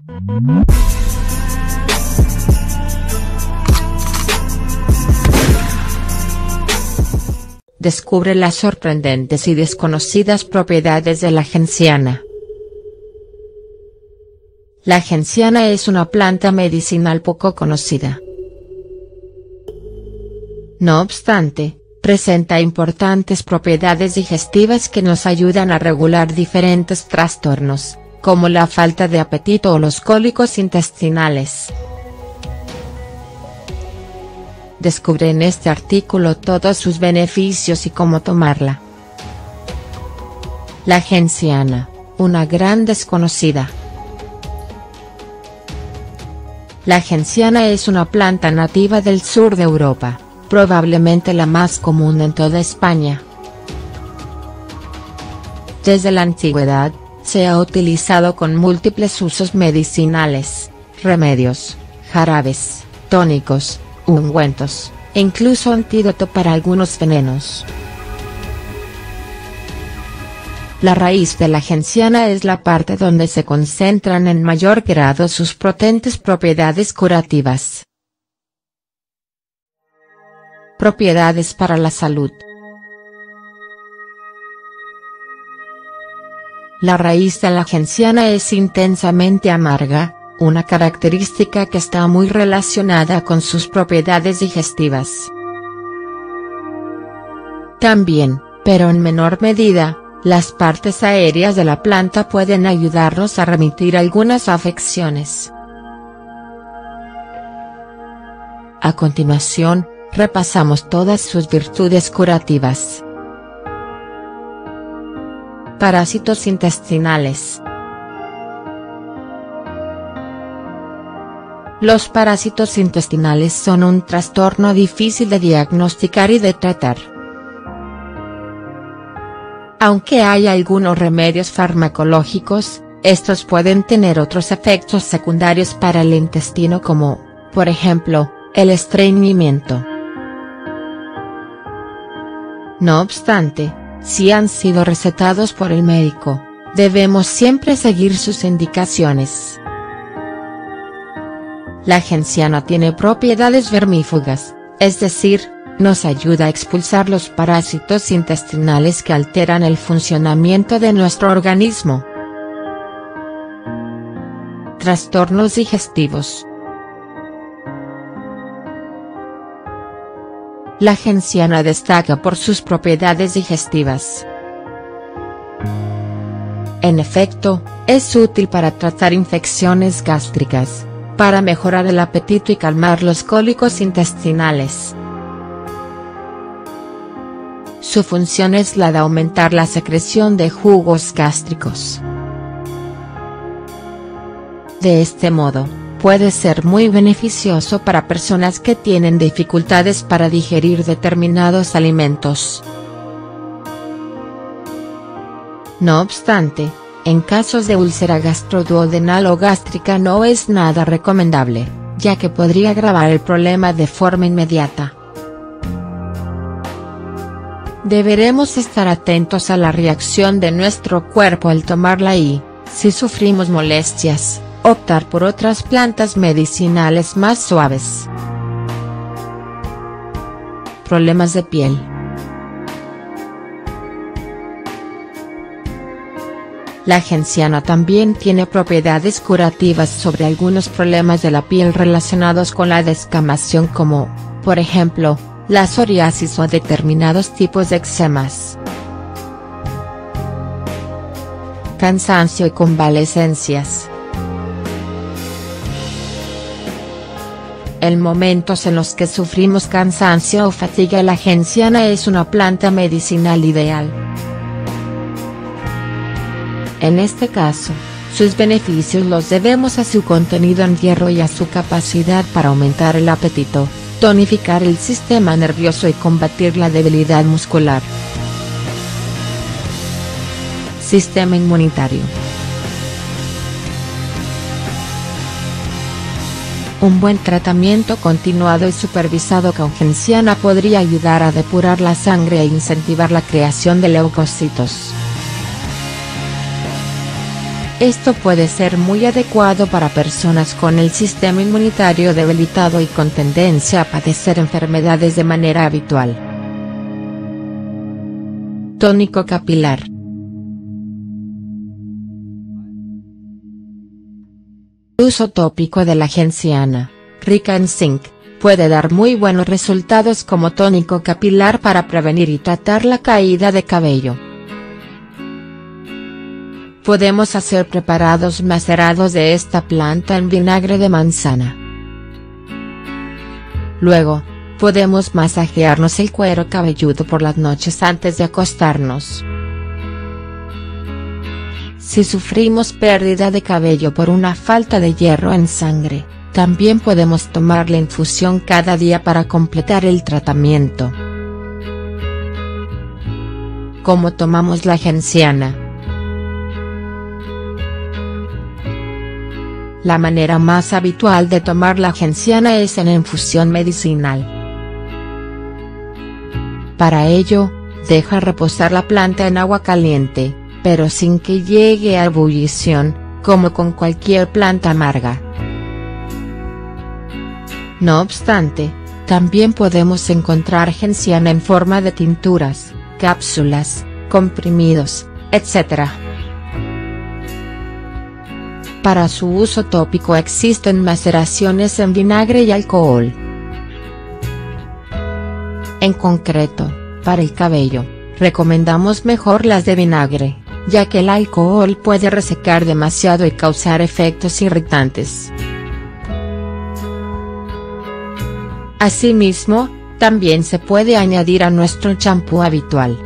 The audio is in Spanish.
Descubre las sorprendentes y desconocidas propiedades de la genciana. La genciana es una planta medicinal poco conocida. No obstante, presenta importantes propiedades digestivas que nos ayudan a regular diferentes trastornos, como la falta de apetito o los cólicos intestinales. Descubre en este artículo todos sus beneficios y cómo tomarla. La genciana, una gran desconocida. La genciana es una planta nativa del sur de Europa, probablemente la más común en toda España. Desde la antigüedad, se ha utilizado con múltiples usos medicinales, remedios, jarabes, tónicos, ungüentos, e incluso antídoto para algunos venenos. La raíz de la genciana es la parte donde se concentran en mayor grado sus potentes propiedades curativas. Propiedades para la salud. La raíz de la genciana es intensamente amarga, una característica que está muy relacionada con sus propiedades digestivas. También, pero en menor medida, las partes aéreas de la planta pueden ayudarnos a remitir algunas afecciones. A continuación, repasamos todas sus virtudes curativas. Parásitos intestinales. Los parásitos intestinales son un trastorno difícil de diagnosticar y de tratar. Aunque hay algunos remedios farmacológicos, estos pueden tener otros efectos secundarios para el intestino como, por ejemplo, el estreñimiento. No obstante, si han sido recetados por el médico, debemos siempre seguir sus indicaciones. La genciana tiene propiedades vermífugas, es decir, nos ayuda a expulsar los parásitos intestinales que alteran el funcionamiento de nuestro organismo. Trastornos digestivos. La genciana destaca por sus propiedades digestivas. En efecto, es útil para tratar infecciones gástricas, para mejorar el apetito y calmar los cólicos intestinales. Su función es la de aumentar la secreción de jugos gástricos. De este modo, puede ser muy beneficioso para personas que tienen dificultades para digerir determinados alimentos. No obstante, en casos de úlcera gastroduodenal o gástrica no es nada recomendable, ya que podría agravar el problema de forma inmediata. Deberemos estar atentos a la reacción de nuestro cuerpo al tomarla y, si sufrimos molestias, optar por otras plantas medicinales más suaves. Problemas de piel. La genciana también tiene propiedades curativas sobre algunos problemas de la piel relacionados con la descamación como, por ejemplo, la psoriasis o determinados tipos de eczemas. Cansancio y convalescencias. En momentos en los que sufrimos cansancio o fatiga, la genciana es una planta medicinal ideal. En este caso, sus beneficios los debemos a su contenido en hierro y a su capacidad para aumentar el apetito, tonificar el sistema nervioso y combatir la debilidad muscular. Sistema inmunitario. Un buen tratamiento continuado y supervisado con genciana podría ayudar a depurar la sangre e incentivar la creación de leucocitos. Esto puede ser muy adecuado para personas con el sistema inmunitario debilitado y con tendencia a padecer enfermedades de manera habitual. Tónico capilar. El uso tópico de la genciana, rica en zinc, puede dar muy buenos resultados como tónico capilar para prevenir y tratar la caída de cabello. Podemos hacer preparados macerados de esta planta en vinagre de manzana. Luego, podemos masajearnos el cuero cabelludo por las noches antes de acostarnos. Si sufrimos pérdida de cabello por una falta de hierro en sangre, también podemos tomar la infusión cada día para completar el tratamiento. ¿Cómo tomamos la genciana? La manera más habitual de tomar la genciana es en infusión medicinal. Para ello, deja reposar la planta en agua caliente, pero sin que llegue a ebullición, como con cualquier planta amarga. No obstante, también podemos encontrar genciana en forma de tinturas, cápsulas, comprimidos, etc. Para su uso tópico existen maceraciones en vinagre y alcohol. En concreto, para el cabello, recomendamos mejor las de vinagre, ya que el alcohol puede resecar demasiado y causar efectos irritantes. Asimismo, también se puede añadir a nuestro champú habitual.